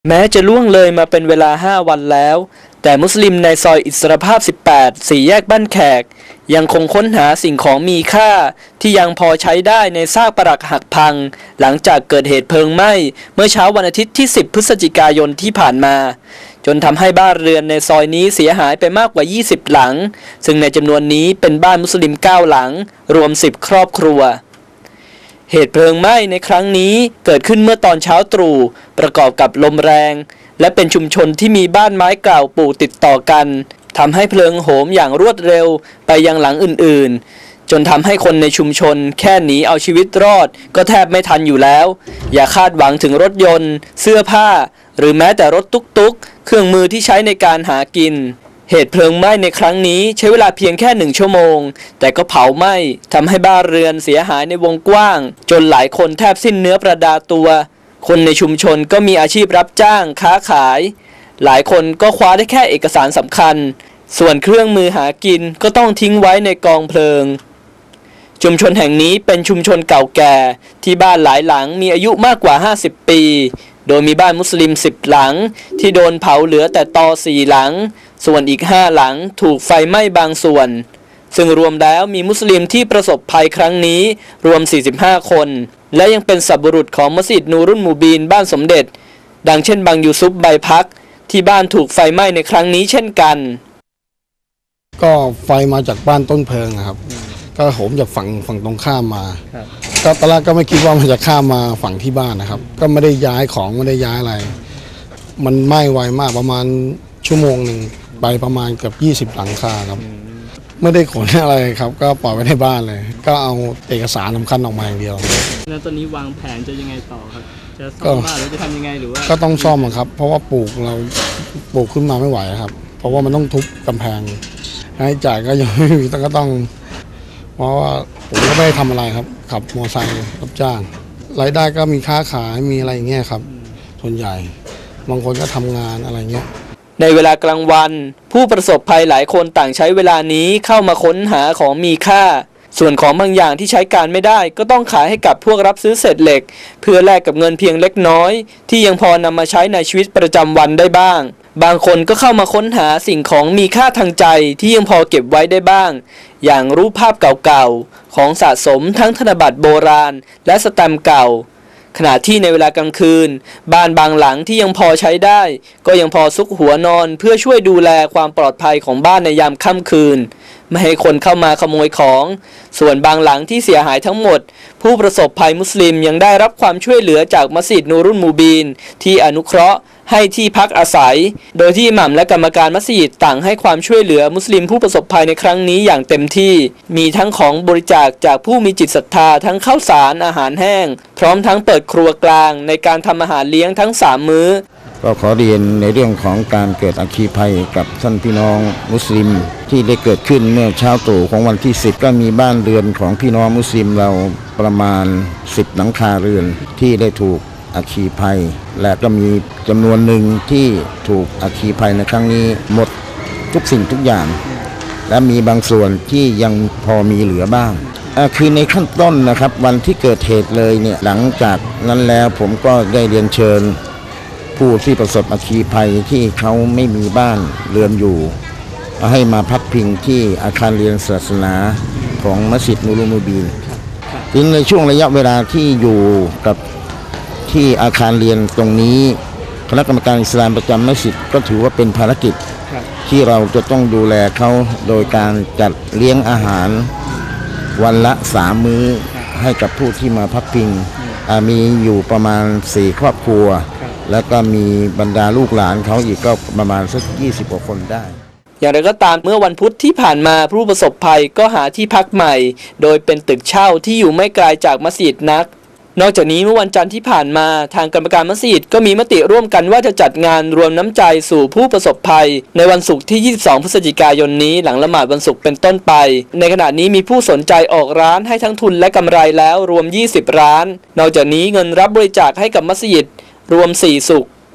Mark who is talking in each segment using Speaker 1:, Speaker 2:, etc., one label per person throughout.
Speaker 1: แม้จะล่วงเลยมาเป็นเวลา5 วันแล้วแต่มุสลิมในซอยอิสรภาพ18 4 แยกบ้านแขกยังคงค้นหาสิ่งของมีค่าที่ยังพอใช้ได้ในซากปรักหักพังหลังจากเกิดเหตุเพลิงไหม้เมื่อเช้าวันอาทิตย์ที่10 พฤศจิกายนที่ผ่านมาจนทำให้บ้านเรือนในซอยนี้เสียหายไปมากกว่า20 หลังซึ่งในจำนวนนี้เป็นบ้านมุสลิม9 หลังรวม10 ครอบครัวเหตุเพลิงไหม้ในครั้งนี้เกิดขึ้นเมื่อตอนเช้าตรู่ประกอบกับลมแรงและเป็นชุมชนที่มีบ้านไม้เก่าปลูกติดต่อกันทำให้เพลิงโหมอย่างรวดเร็วไปยังหลังอื่นๆจนทำให้คนในชุมชนแค่หนีเอาชีวิตรอดก็แทบไม่ทันอยู่แล้วอย่าคาดหวังถึงรถยนต์เสื้อผ้าหรือแม้แต่รถตุ๊กๆเครื่องมือที่ใช้ในการหากินเหตุเพลิงไหม้ในครั้งนี้ใช้เวลาเพียงแค่1 ชั่วโมงแต่ก็เผาไหม้ทำให้บ้านเรือนเสียหายในวงกว้างจนหลายคนแทบสิ้นเนื้อประดาตัวคนในชุมชนก็มีอาชีพรับจ้างค้าขายหลายคนก็คว้าได้แค่เอกสารสำคัญส่วนเครื่องมือหากินก็ต้องทิ้งไว้ในกองเพลิงชุมชนแห่งนี้เป็นชุมชนเก่าแก่ที่บ้านหลายหลังมีอายุมากกว่า50 ปีโดยมีบ้านมุสลิม10 หลังที่โดนเผาเหลือแต่ตอ4 หลังส่วนอีก5 หลังถูกไฟไหม้บางส่วนซึ่งรวมแล้วมีมุสลิมที่ประสบภัยครั้งนี้รวม45 คนและยังเป็นสับบุรุษของมัสยิดนูรุนมูบีนบ้านสมเด็จดังเช่นบังยูซุฟใบพักที่บ้านถูกไฟไหม้ในครั้งนี้เช่นกัน
Speaker 2: ก็ไฟมาจากบ้านต้นเพลิงครับก็โหมจากฝั่งตรงข้ามมาก็ตอนแรกก็ไม่คิดว่ามันจะข้ามมาฝั่งที่บ้านนะครับก็ไม่ได้ย้ายของไม่ได้ย้ายอะไรมันไหม้ไวมากประมาณชั่วโมงหนึ่งไปประมาณเกือบ20 หลังคาครับไม่ได้ขนอะไรครับก็ปล่อยไว้ในบ้านเลยก็เอาเอกสารสำคัญออกมาอย่างเดียว
Speaker 1: แล้วตอนนี้วางแผนจะยังไงต่อครับจะซ่อมบ้านหรือจะทำยังไงหรือว่า
Speaker 2: ก็ต้องซ่อมครับเพราะว่าเราปลูกขึ้นมาไม่ไหวครับเพราะว่ามันต้องทุบกำแพงให้จ่ายก็ยังไม่มีก็ต้องเพราะว่าผมก็ไม่ได้ทำอะไรครับขับมอเตอร์ไซค์รับจ้างรายได้ก็มีค้าขายมีอะไรอย่างเงี้ยครับส่วนใหญ่บางคนก็ทำงานอะไรเงี้ย
Speaker 1: ในเวลากลางวันผู้ประสบภัยหลายคนต่างใช้เวลานี้เข้ามาค้นหาของมีค่าส่วนของบางอย่างที่ใช้การไม่ได้ก็ต้องขายให้กับพวกรับซื้อเศษเหล็กเพื่อแลกกับเงินเพียงเล็กน้อยที่ยังพอนำมาใช้ในชีวิตประจำวันได้บ้างบางคนก็เข้ามาค้นหาสิ่งของมีค่าทางใจที่ยังพอเก็บไว้ได้บ้างอย่างรูปภาพเก่าๆของสะสมทั้งธนบัตรโบราณและสแตมป์เก่าขณะที่ในเวลากลางคืนบ้านบางหลังที่ยังพอใช้ได้ก็ยังพอซุกหัวนอนเพื่อช่วยดูแลความปลอดภัยของบ้านในยามค่ำคืนไม่ให้คนเข้ามาขโมยของส่วนบางหลังที่เสียหายทั้งหมดผู้ประสบภัยมุสลิมยังได้รับความช่วยเหลือจากมัสยิดนูรุนมูบีนที่อนุเคราะห์ให้ที่พักอาศัยโดยที่อิหม่ามและกรรมการมัสยิดต่างให้ความช่วยเหลือมุสลิมผู้ประสบภัยในครั้งนี้อย่างเต็มที่มีทั้งของบริจาคจากผู้มีจิตศรัทธาทั้งข้าวสารอาหารแห้งพร้อมทั้งเปิดครัวกลางในการทำอาหารเลี้ยงทั้ง3 มื้อ
Speaker 3: ก็ขอเรียนในเรื่องของการเกิดอัคคีภัยกับท่านพี่น้องมุสลิมที่ได้เกิดขึ้นเมื่อเช้าตรู่ของวันที่10ก็มีบ้านเรือนของพี่น้องมุสลิมเราประมาณ10 หลังคาเรือนที่ได้ถูกอัคคีภัยและก็มีจำนวนหนึ่งที่ถูกอัคคีภัยในครั้งนี้หมดทุกสิ่งทุกอย่างและมีบางส่วนที่ยังพอมีเหลือบ้างคือในขั้นต้นนะครับวันที่เกิดเหตุเลยเนี่ยหลังจากนั้นแล้วผมก็ได้เรียนเชิญผู้ที่ประสบอัคคีภัยที่เขาไม่มีบ้านเรือนอยู่ให้มาพักพิงที่อาคารเรียนศาสนาของมัสยิดนูรุนมูบีนซึ่งในช่วงระยะเวลาที่อยู่กับที่อาคารเรียนตรงนี้คณะกรรมการอิสลามประจำมัสยิดก็ถือว่าเป็นภารกิจที่เราจะต้องดูแลเขาโดยการจัดเลี้ยงอาหารวันละ3 มื้อให้กับผู้ที่มาพักพิงมีอยู่ประมาณ4 ครอบครัวแล้วก็มีบรรดาลูกหลานเขาอีกก็ประมาณสัก20 กว่าคนได้
Speaker 1: อย่างไรก็ตามเมื่อวันพุธที่ผ่านมาผู้ประสบภัยก็หาที่พักใหม่โดยเป็นตึกเช่าที่อยู่ไม่ไกลจากมัสยิดนักนอกจากนี้เมื่อวันจันทร์ที่ผ่านมาทางกรรมการมัสยิดก็มีมติร่วมกันว่าจะจัดงานรวมน้ำใจสู่ผู้ประสบภัยในวันศุกร์ที่22 พฤศจิกายนนี้หลังละหมาดวันศุกร์เป็นต้นไปในขณะนี้มีผู้สนใจออกร้านให้ทั้งทุนและกำไรแล้วรวม20 ร้านนอกจากนี้เงินรับบริจาคให้กับมัสยิดรวม4 ศุกร์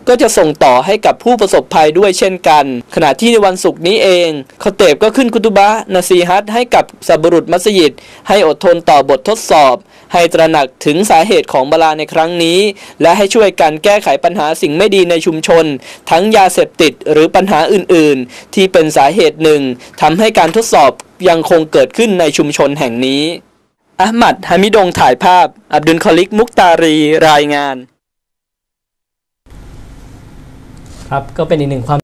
Speaker 1: ก็จะส่งต่อให้กับผู้ประสบภัยด้วยเช่นกันขณะที่ในวันศุกร์นี้เองคอเตบก็ขึ้นคุตุบะห์นาซีฮัตให้กับสับบุรุษมัสยิดให้อดทนต่อบททดสอบให้ตระหนักถึงสาเหตุของบาลาในครั้งนี้และให้ช่วยกันแก้ไขปัญหาสิ่งไม่ดีในชุมชนทั้งยาเสพติดหรือปัญหาอื่นๆที่เป็นสาเหตุหนึ่งทำให้การทดสอบยังคงเกิดขึ้นในชุมชนแห่งนี้อะห์มัด ฮามิดงถ่ายภาพอับดุลคอลิก มุกตารีรายงานครับก็เป็นอีกหนึ่งความ